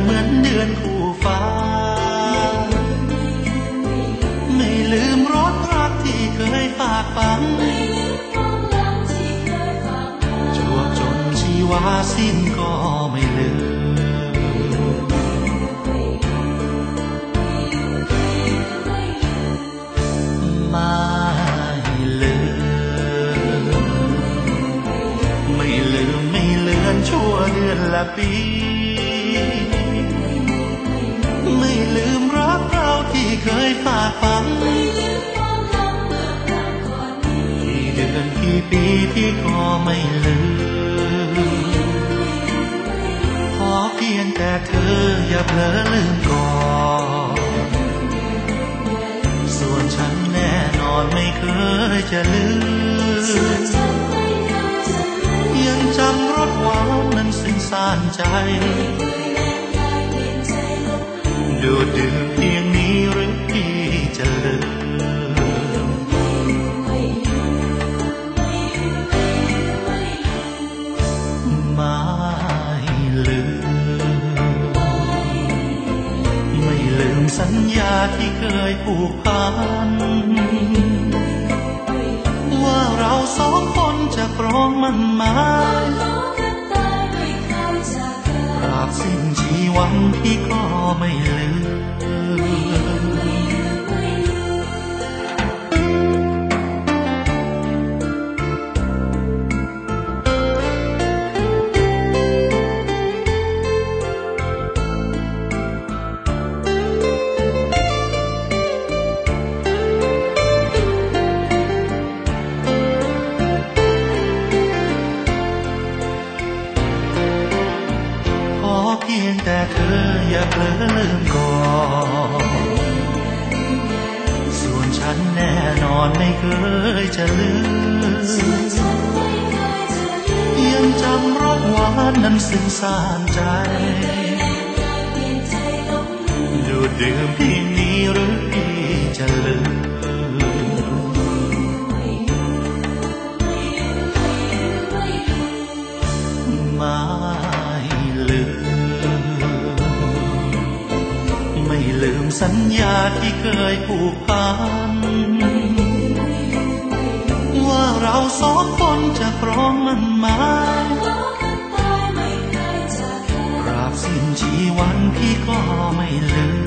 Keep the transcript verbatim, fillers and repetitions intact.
เหมือนเดือนคู่ฟ้าไม่ลืมรสรักที่เคยฝากฝังจวบจนชีวาสิ้นก็ไม่ลืมไม่ลืมไม่ลืมไม่เลือนชั่วเดือนละปีไม่ลืมรักเราที่เคยฝากฝังกี่เดือนกี่ปีที่ก็ไม่ลืมขอเพียงแต่เธออย่าเผลอลืมก่อนส่วนฉันแน่นอนไม่เคยจะลืมยังจำรสหวานนั้นซึ้งซ่านใจดูดดื่มเพียงนี้หรือพี่จะลืมไม่ลืมไม่ลืมสัญญาที่เคยผูกพันว่าเราสองคนจะครองมันมาตราบสิ้นชีวันพี่ก็ไม่ลืมเพียงแต่เธออย่าเผลอลืมก่อนส่วนฉันแน่นอนไม่เคยจะลืมยังจำรสหวานนั้นซึ้งซ่านใจดูดดื่มเพียงนี้หรือพี่จะลืมไม่ลืมไม่ลืมสัญญาที่เคยผูกพันว่าเราสองคนจะครองมันมาตราบสิ้นชีวันพี่ก็ไม่ลืม